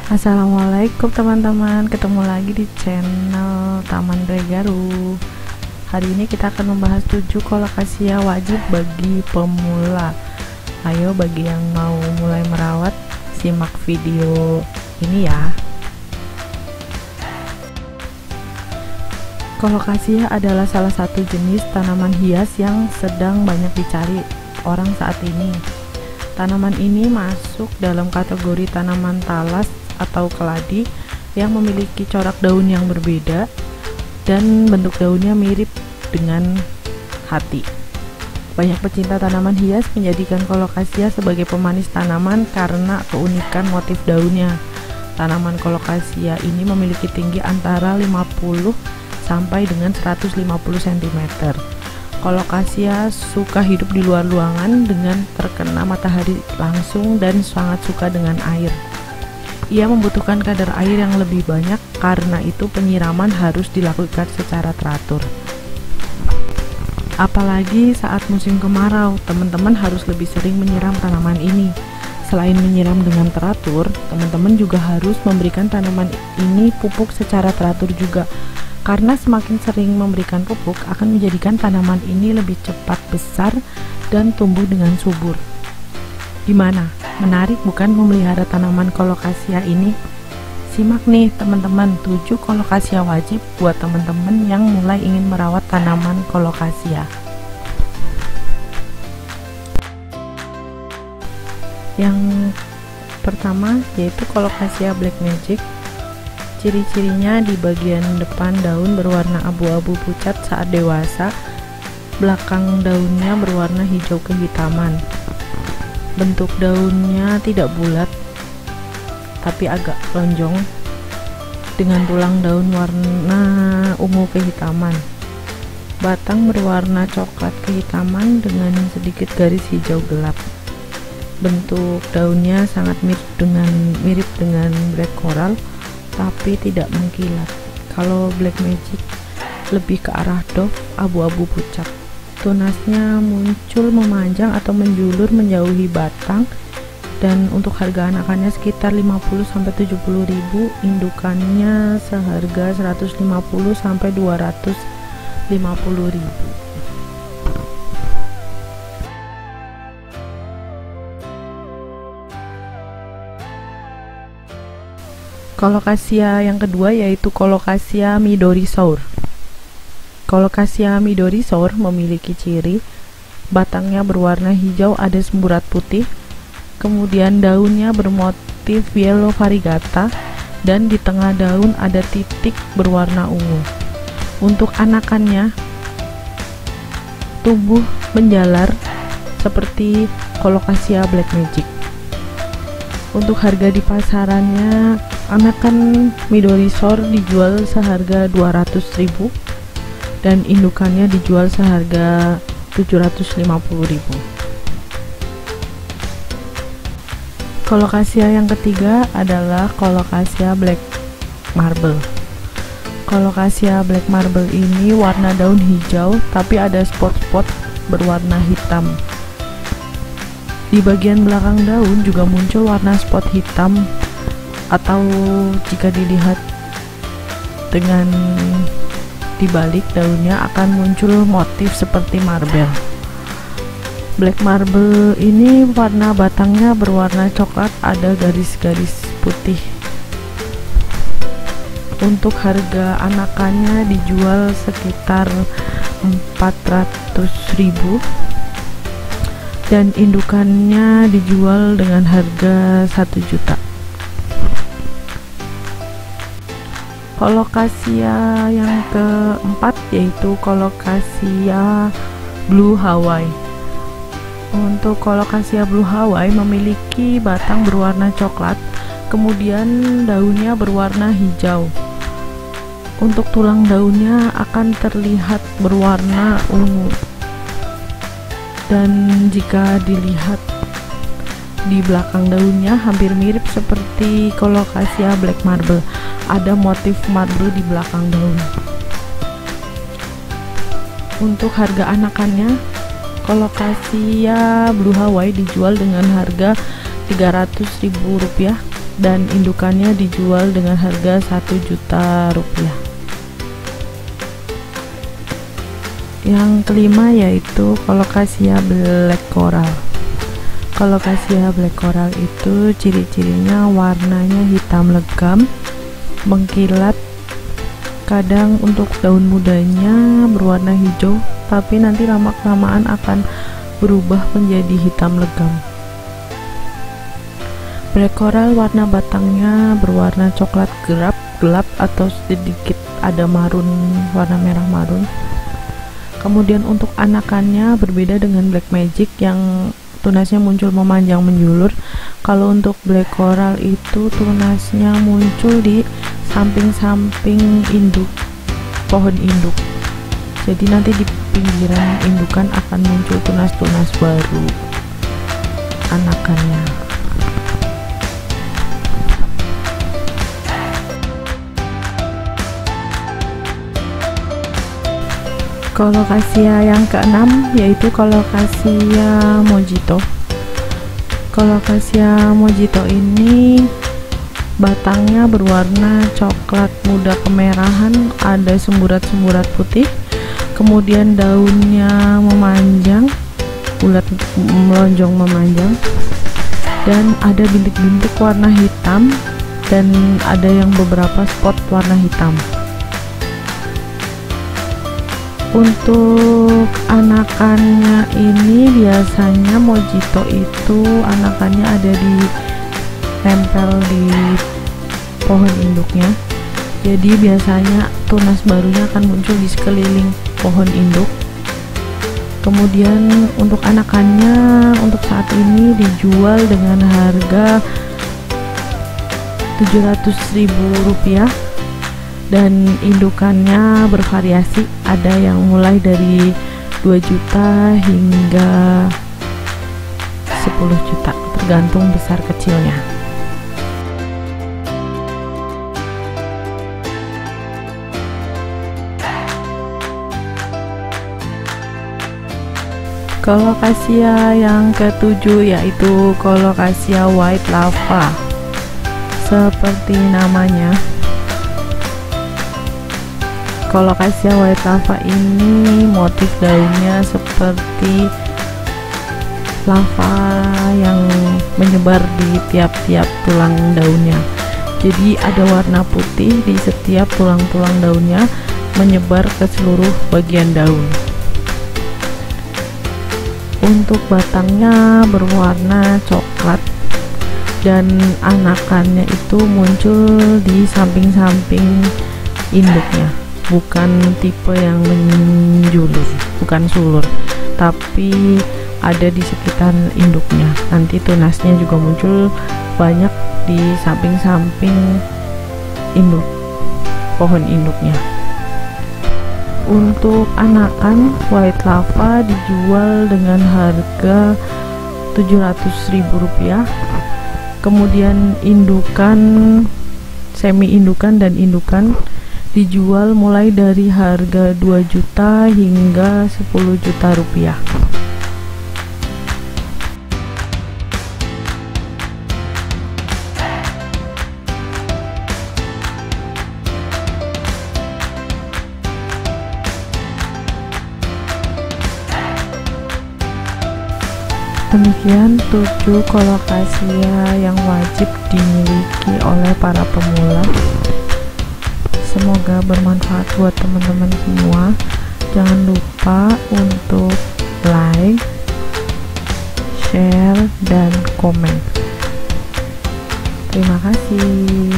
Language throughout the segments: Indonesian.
Assalamualaikum teman-teman, ketemu lagi di channel Taman Regaru. Hari ini kita akan membahas 7 colocasia wajib bagi pemula. Ayo bagi yang mau mulai merawat, simak video ini ya. Colocasia adalah salah satu jenis tanaman hias yang sedang banyak dicari orang saat ini. Tanaman ini masuk dalam kategori tanaman talas atau keladi yang memiliki corak daun yang berbeda dan bentuk daunnya mirip dengan hati. Banyak pecinta tanaman hias menjadikan colocasia sebagai pemanis tanaman karena keunikan motif daunnya. Tanaman colocasia ini memiliki tinggi antara 50 sampai dengan 150 cm. Colocasia suka hidup di luar ruangan dengan terkena matahari langsung dan sangat suka dengan air. Ia membutuhkan kadar air yang lebih banyak, karena itu penyiraman harus dilakukan secara teratur. Apalagi saat musim kemarau, teman-teman harus lebih sering menyiram tanaman ini. Selain menyiram dengan teratur, teman-teman juga harus memberikan tanaman ini pupuk secara teratur juga. Karena semakin sering memberikan pupuk akan menjadikan tanaman ini lebih cepat besar dan tumbuh dengan subur. Gimana? Menarik bukan memelihara tanaman colocasia ini? Simak nih teman-teman, 7 colocasia wajib buat teman-teman yang mulai ingin merawat tanaman colocasia. Yang pertama yaitu colocasia black magic. Ciri-cirinya di bagian depan daun berwarna abu-abu pucat saat dewasa, belakang daunnya berwarna hijau kehitaman. Bentuk daunnya tidak bulat tapi agak lonjong dengan tulang daun warna ungu kehitaman. Batang berwarna coklat kehitaman dengan sedikit garis hijau gelap. Bentuk daunnya sangat mirip dengan black coral tapi tidak mengkilat. Kalau black magic lebih ke arah doff abu-abu pucat. Tunasnya muncul memanjang atau menjulur menjauhi batang, dan untuk harga anakannya sekitar 50-70 ribu, indukannya seharga 150-250 ribu. Colocasia yang kedua yaitu colocasia midorisaur. Colocasia midorisaur memiliki ciri batangnya berwarna hijau ada semburat putih, kemudian daunnya bermotif yellow variegata, dan di tengah daun ada titik berwarna ungu. Untuk anakannya tumbuh menjalar seperti colocasia black magic. Untuk harga di pasarannya, anakan midorisaur dijual seharga 200.000 dan indukannya dijual seharga 750.000. Colocasia yang ketiga adalah colocasia black marble. Colocasia black marble ini warna daun hijau tapi ada spot-spot berwarna hitam. Di bagian belakang daun juga muncul warna spot hitam, atau jika dilihat dengan di balik daunnya akan muncul motif seperti marble. Black marble ini warna batangnya berwarna coklat ada garis-garis putih. Untuk harga anakannya dijual sekitar 400.000 dan indukannya dijual dengan harga 1 juta. Colocasia yang keempat yaitu colocasia blue Hawaii. Untuk colocasia blue Hawaii memiliki batang berwarna coklat, kemudian daunnya berwarna hijau. Untuk tulang daunnya akan terlihat berwarna ungu, dan jika dilihat di belakang daunnya hampir mirip seperti colocasia black marble, ada motif marble di belakang daun. Untuk harga anakannya, colocasia blue Hawaii dijual dengan harga Rp300.000 dan indukannya dijual dengan harga 1 juta rupiah. Yang kelima yaitu Colocasia black coral. Colocasia black coral itu ciri-cirinya warnanya hitam legam, mengkilat. Kadang untuk daun mudanya berwarna hijau, tapi nanti lama-kelamaan akan berubah menjadi hitam legam. Black coral warna batangnya berwarna coklat gelap atau sedikit ada marun, warna merah marun. Kemudian untuk anakannya berbeda dengan black magic yang tunasnya muncul memanjang menjulur. Kalau untuk black coral itu tunasnya muncul di samping-samping induk, pohon induk. Jadi nanti di pinggiran indukan akan muncul tunas-tunas baru anakannya. Colocasia yang keenam yaitu Colocasia mojito. Colocasia mojito ini batangnya berwarna coklat muda kemerahan, ada semburat-semburat putih. Kemudian daunnya memanjang, bulat melonjong memanjang, dan ada bintik-bintik warna hitam dan ada yang beberapa spot warna hitam. Untuk anakannya ini biasanya mojito itu anakannya ada di tempel di pohon induknya. Jadi biasanya tunas barunya akan muncul di sekeliling pohon induk. Kemudian untuk anakannya untuk saat ini dijual dengan harga 700.000 rupiah. Dan indukannya bervariasi, ada yang mulai dari 2 juta hingga 10 juta tergantung besar kecilnya. Colocasia yang ketujuh yaitu Colocasia white lava. Seperti namanya, Colocasia white lava ini motif daunnya seperti lava yang menyebar di tiap-tiap tulang daunnya. Jadi ada warna putih di setiap tulang-tulang daunnya menyebar ke seluruh bagian daun. Untuk batangnya berwarna coklat dan anakannya itu muncul di samping-samping induknya. Bukan tipe yang menjulur, bukan sulur, tapi ada di sekitar induknya. Nanti tunasnya juga muncul banyak di samping-samping induk, pohon induknya. Untuk anakan white lava dijual dengan harga 700.000 rupiah. Kemudian indukan, semi indukan dan indukan dijual mulai dari harga 2 juta hingga 10 juta rupiah. Demikian 7 Colocasia yang wajib dimiliki oleh para pemula. Semoga bermanfaat buat teman-teman semua. Jangan lupa untuk like, share, dan komen. Terima kasih.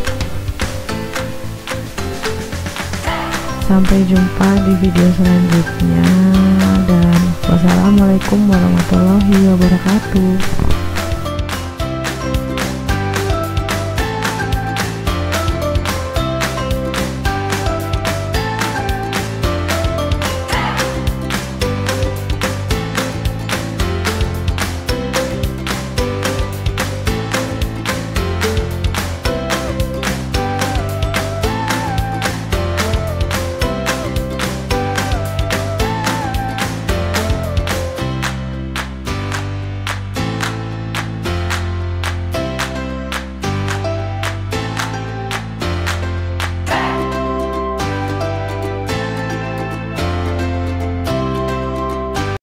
Sampai jumpa di video selanjutnya dan wassalamualaikum warahmatullahi wabarakatuh.